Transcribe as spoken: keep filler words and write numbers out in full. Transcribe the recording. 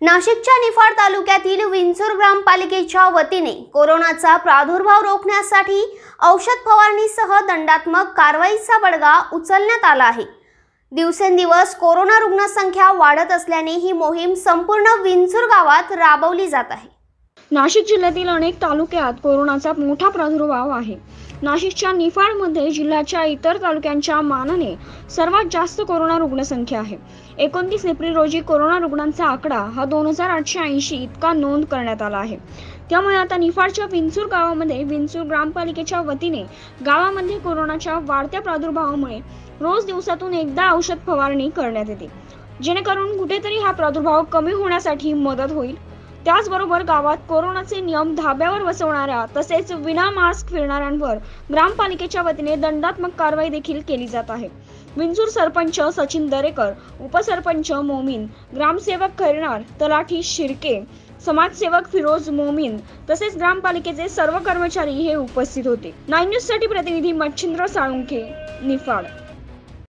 नाशिकच्या निफाड तालुक्यातील विंचूर ग्रामपालिकेच्या वतीने कोरोनाचा प्रादुर्भाव रोखण्यासाठी औषध फवारणीसह दंडात्मक कारवाईचा बडगा उचलण्यात आला आहे। दिवसेंदिवस कोरोना रुग्णसंख्या वाढत असल्याने ही मोहीम संपूर्ण विंचूर गावात राबवली जात आहे। नाशिक जिल्ह्यातील अनेक तालुक्यात कोरोनाचा मोठा प्रादुर्भाव आहे। नाशिकच्या निफाडमध्ये जिल्ह्याच्या इतर तालुक्यांच्या मानाने सर्वात जास्त कोरोना रुग्णसंख्या आहे। एकोणतीस एप्रिल रोजी कोरोना रुग्णांचा आकडा हा दोन हजार आठशे ऐंशी इतका नोंद करण्यात आला आहे। त्यामुळे आता निफाडच्या विंचूर गावामध्ये विंचूर ग्रामपालिकेच्या वतीने गावामध्ये कोरोनाच्या वाढत्या प्रादुर्भावामुळे रोज दिवसातून एकदा औषध फवारणी करण्यात येते, जेणेकरून कुठेतरी हा प्रादुर्भाव कमी होण्यासाठी मदत होईल। त्याचबरोबर गावात कोरोनाचे नियम धाब्यावर बसवणाऱ्या तसेच विना मास्क फिरणाऱ्यांवर ग्रामपालिकेच्या वतीने दंडात्मक कारवाई देखील केली जात आहे। विंचूर सरपंच सचिन दरेकर, उपसरपंच मोमीन, ग्रामसेवक खैरनार, तलाठी शिर्के, समाजसेवक फिरोज मोमीन तसेच ग्रामपालिकेचे सर्व कर्मचारी हे उपस्थित होते। नाईन न्यूज साठी प्रतिनिधी मच्छिंद्र साळुंखे, निफाड।